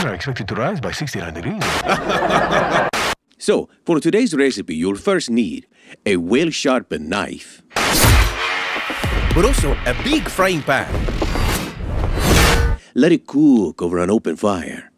are expected to rise by 69 degrees. So, for today's recipe, you'll first need a well-sharpened knife, but also a big frying pan. Let it cook over an open fire.